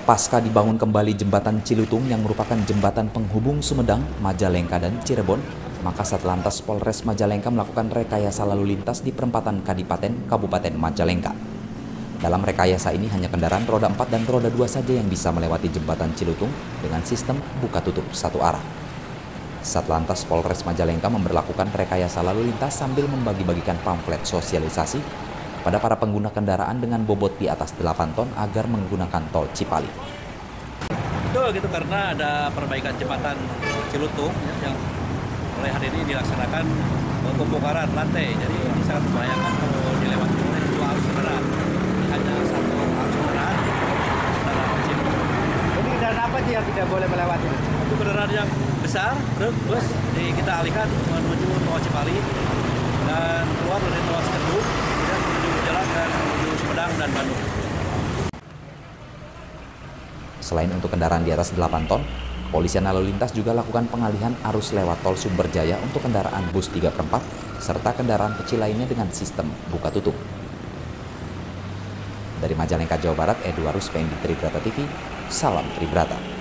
pasca dibangun kembali jembatan Cilutung yang merupakan jembatan penghubung Sumedang, Majalengka, dan Cirebon, maka Satlantas Polres Majalengka melakukan rekayasa lalu lintas di perempatan Kadipaten, Kabupaten Majalengka. Dalam rekayasa ini hanya kendaraan roda 4 dan roda 2 saja yang bisa melewati jembatan Cilutung dengan sistem buka tutup satu arah. Satlantas Polres Majalengka memberlakukan rekayasa lalu lintas sambil membagi-bagikan pamflet sosialisasi pada para pengguna kendaraan dengan bobot di atas 8 ton agar menggunakan tol Cipali. Betul gitu, karena ada perbaikan jembatan Cilutung yang mulai hari ini dilaksanakan pembongkaran lantai. Jadi ini sangat membahayakan kalau dilewati oleh dua arus kendaraan. Hanya satu arus kendaraan kecil. Jadi kendaraan apa sih yang tidak boleh melewati? Untuk kendaraan yang besar, truk, bus, kita alihkan menuju tol Cipali dan keluar dari tol Cikedug, kemudian menuju jalan dan menuju Sumedang dan Bandung. Selain untuk kendaraan di atas 8 ton, Kepolisian Lalu Lintas juga lakukan pengalihan arus lewat tol Sumberjaya untuk kendaraan bus 3/4 serta kendaraan kecil lainnya dengan sistem buka tutup. Dari Majalengka, Jawa Barat, Edwarus, PND Tribrata TV, salam Tribrata.